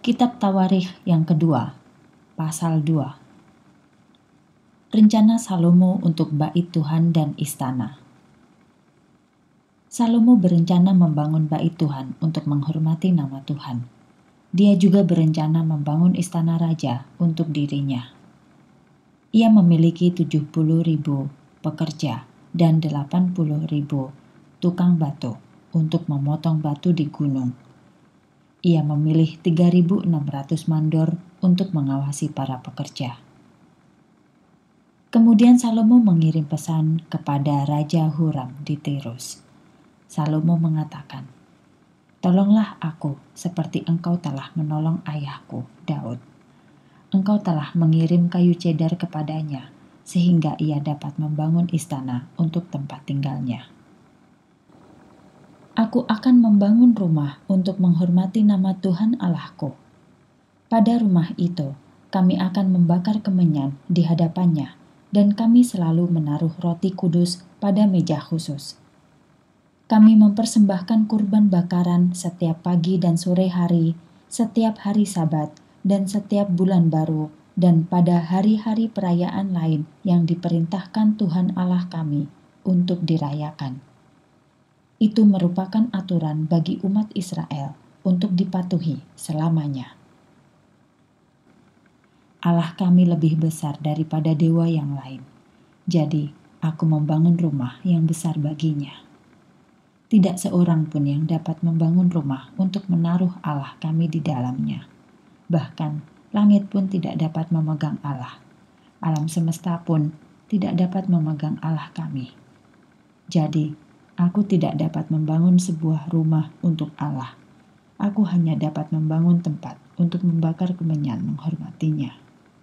Kitab Tawarikh yang kedua, pasal 2. Rencana Salomo untuk bait Tuhan dan istana. Salomo berencana membangun bait Tuhan untuk menghormati nama Tuhan. Dia juga berencana membangun istana raja untuk dirinya. Ia memiliki 70.000 pekerja dan 80.000 tukang batu untuk memotong batu di gunung. Ia memilih 3.600 mandor untuk mengawasi para pekerja. Kemudian Salomo mengirim pesan kepada Raja Huram di Tirus. Salomo mengatakan, "Tolonglah aku seperti engkau telah menolong ayahku, Daud. Engkau telah mengirim kayu cedar kepadanya, sehingga ia dapat membangun istana untuk tempat tinggalnya. Aku akan membangun rumah untuk menghormati nama Tuhan Allahku. Pada rumah itu, kami akan membakar kemenyan di hadapannya, dan kami selalu menaruh roti kudus pada meja khusus. Kami mempersembahkan kurban bakaran setiap pagi dan sore hari, setiap hari Sabat, dan setiap bulan baru, dan pada hari-hari perayaan lain yang diperintahkan Tuhan Allah kami untuk dirayakan. Itu merupakan aturan bagi umat Israel untuk dipatuhi selamanya. Allah kami lebih besar daripada dewa yang lain. Jadi, aku membangun rumah yang besar baginya. Tidak seorang pun yang dapat membangun rumah untuk menaruh Allah kami di dalamnya. Bahkan, langit pun tidak dapat memegang Allah. Alam semesta pun tidak dapat memegang Allah kami. Jadi, aku tidak dapat membangun sebuah rumah untuk Allah. Aku hanya dapat membangun tempat untuk membakar kemenyan menghormatinya.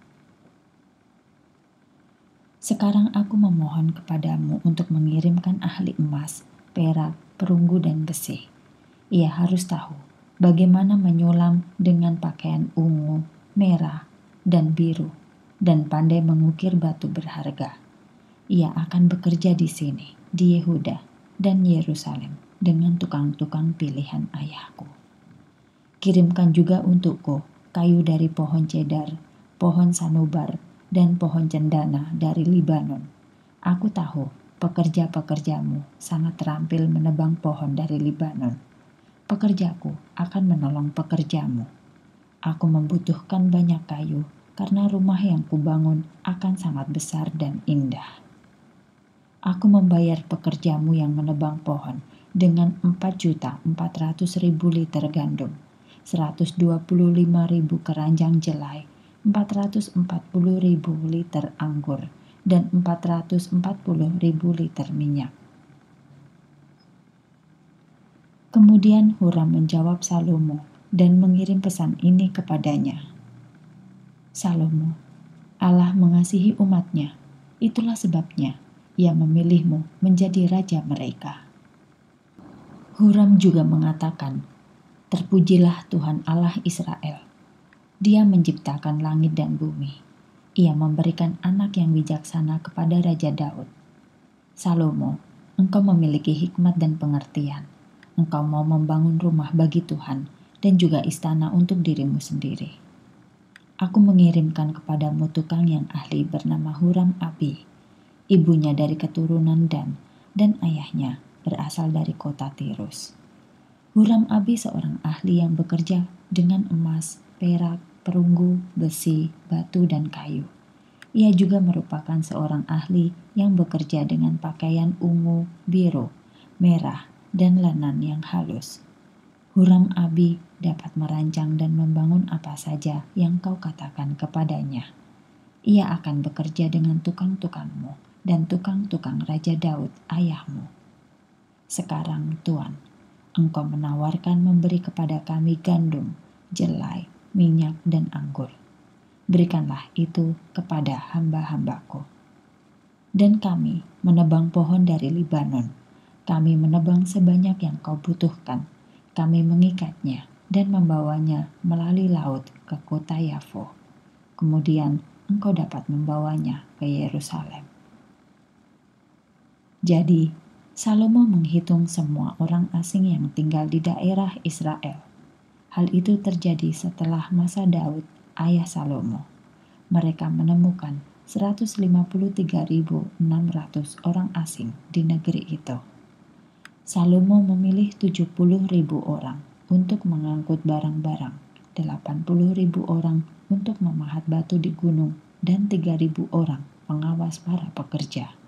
Sekarang aku memohon kepadamu untuk mengirimkan ahli emas, perak, perunggu, dan besi. Ia harus tahu bagaimana menyulam dengan pakaian ungu, merah, dan biru, dan pandai mengukir batu berharga. Ia akan bekerja di sini, di Yehuda dan Yerusalem dengan tukang-tukang pilihan ayahku. Kirimkan juga untukku kayu dari pohon cedar, pohon sanubar, dan pohon cendana dari Libanon. Aku tahu pekerja-pekerjamu sangat terampil menebang pohon dari Libanon. Pekerjaku akan menolong pekerjamu. Aku membutuhkan banyak kayu karena rumah yang kubangun akan sangat besar dan indah. Aku membayar pekerjamu yang menebang pohon dengan 4.400.000 liter gandum, 125.000 keranjang jelai, 440.000 liter anggur, dan 440.000 liter minyak." Kemudian Huram menjawab Salomo dan mengirim pesan ini kepadanya. "Salomo, Allah mengasihi umatnya, itulah sebabnya Ia memilihmu menjadi raja mereka." Huram juga mengatakan, "Terpujilah Tuhan Allah Israel. Dia menciptakan langit dan bumi. Ia memberikan anak yang bijaksana kepada Raja Daud. Salomo, engkau memiliki hikmat dan pengertian. Engkau mau membangun rumah bagi Tuhan dan juga istana untuk dirimu sendiri. Aku mengirimkan kepadamu tukang yang ahli bernama Huram Abi. Ibunya dari keturunan dan ayahnya berasal dari kota Tirus. Huram Abi seorang ahli yang bekerja dengan emas, perak, perunggu, besi, batu, dan kayu. Ia juga merupakan seorang ahli yang bekerja dengan pakaian ungu, biru, merah, dan lenan yang halus. Huram Abi dapat merancang dan membangun apa saja yang kau katakan kepadanya. Ia akan bekerja dengan tukang-tukangmu dan tukang-tukang Raja Daud ayahmu. Sekarang Tuan, engkau menawarkan memberi kepada kami gandum, jelai, minyak, dan anggur. Berikanlah itu kepada hamba-hambaku. Dan kami menebang pohon dari Libanon. Kami menebang sebanyak yang kau butuhkan. Kami mengikatnya dan membawanya melalui laut ke kota Yafo. Kemudian engkau dapat membawanya ke Yerusalem." Jadi, Salomo menghitung semua orang asing yang tinggal di daerah Israel. Hal itu terjadi setelah masa Daud, ayah Salomo. Mereka menemukan 153.600 orang asing di negeri itu. Salomo memilih 70.000 orang untuk mengangkut barang-barang, 80.000 orang untuk memahat batu di gunung, dan 3.000 orang pengawas para pekerja.